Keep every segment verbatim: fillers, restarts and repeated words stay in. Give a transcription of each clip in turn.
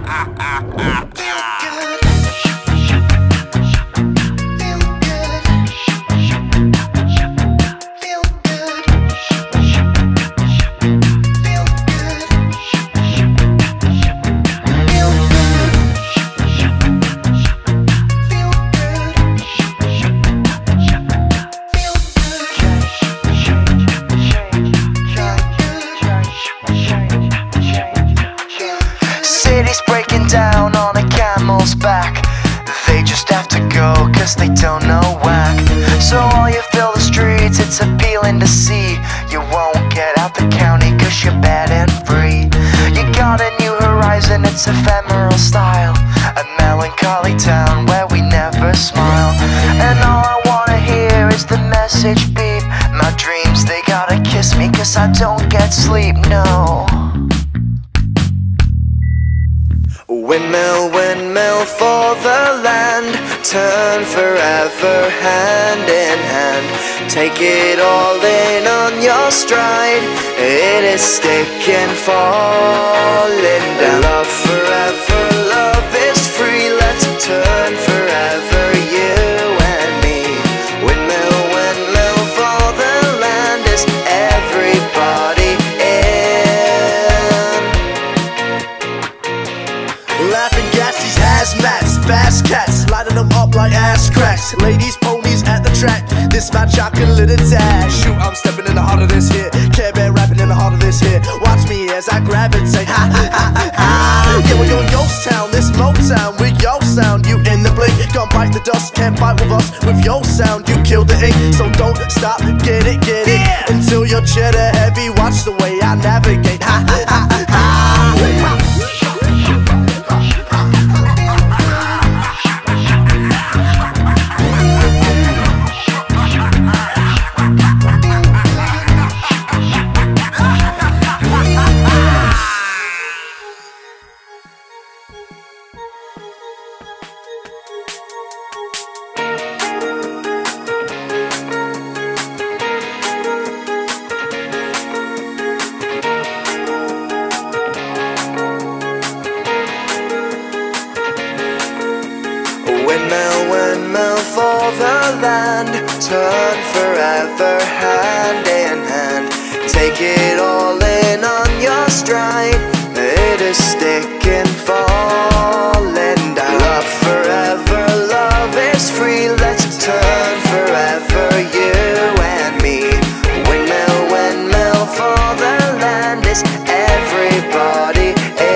City's breaking down on a camel's back. They just have to go cause they don't know whack. So while you fill the streets, it's appealing to see. You won't get out the county cause you're bad and free. You got a new horizon, it's ephemeral style. A melancholy town where we never smile. And all I wanna hear is the message beep. My dreams, they gotta kiss me cause I don't get sleep, no. Windmill, windmill for the land. Turn forever hand in hand. Take it all in on your stride. It is sticking, falling down. Love forever, love is free. Let's turn forever, you and me. Windmill, windmill for the land. Is everybody in? Laughing gas, these hazmats, fast cats, lighting them up like ass cracks. Ladies, ponies at the track, this my chocolate attack. Shoot, I'm stepping in the heart of this here. Care Bear rapping in the heart of this here. Watch me as I gravitate. Ha ha ha ha ha. Yeah, we're going ghost town, this Motown with your sound. You in the blink, gon' bite the dust, can't fight with us. With your sound, you kill the ink, so don't stop, get it, get it, yeah. Until you're cheddar heavy. Watch the way I navigate. Ha ha ha ha ha. Windmill, windmill for the land. Turn forever hand in hand. Take it all in on your stride. It is sticking, falling down. Love forever, love is free. Let's turn forever, you and me. Windmill, windmill for the land. Is everybody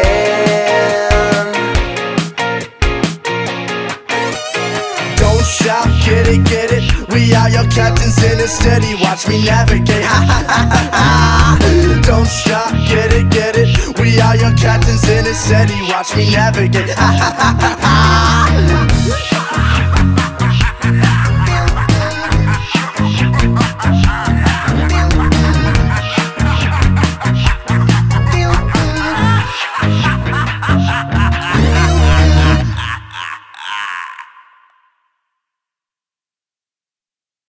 shout, get it, get it. We are your captains in it steady. Watch me navigate. Ha ha ha ha ha. Don't shout, get it, get it. We are your captains in it steady. Watch me navigate. Ha ha ha ha ha.